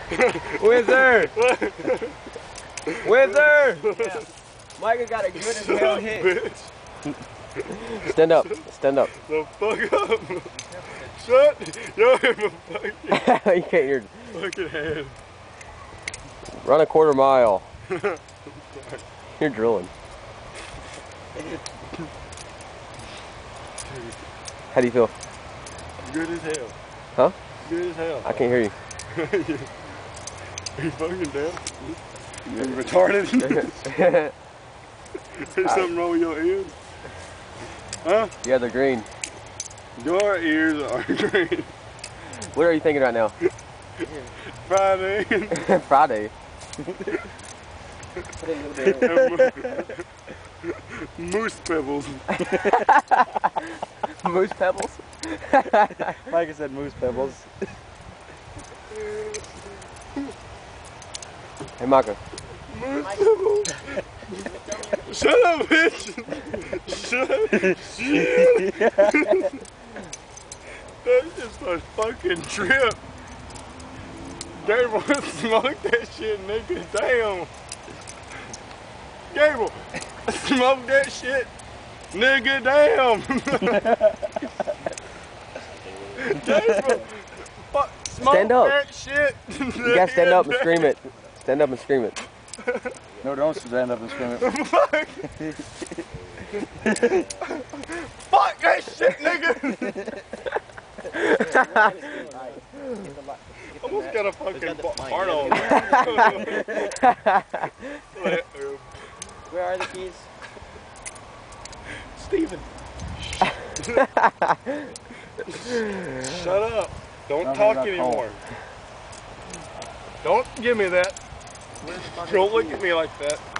Wizard! Wizard! Yeah. Micah got a good as hell hit. Stand up. Stand up. The fuck up. Shut your fucking, You can't hear. fucking hand. Run a quarter mile. You're drilling. How do you feel? Good as hell. Huh? Good as hell. I can't hear you. Are you fucking deaf? You retarded? There's something wrong with your ears? Huh? Yeah, they're green. Your ears are green. What are you thinking right now? Friday. Friday. Moose pebbles. Moose pebbles? Micah said moose pebbles. Hey, Micah. Moose pebbles. Shut up, bitch. Shut up. That's just a fucking trip. Gable, smoke that shit, nigga. Damn. Gable, smoke that shit. Nigga, damn. Gable, fuck, smoke Stand up. that shit. You gotta stand up and scream it. Stand up and scream it. No, don't stand up and scream it. Fuck. Fuck that shit, nigga. Almost got a fucking heart on. Where are the keys? Steven. Shut up. Don't No, talk they're not anymore. Don't give me that. Don't look at me like that.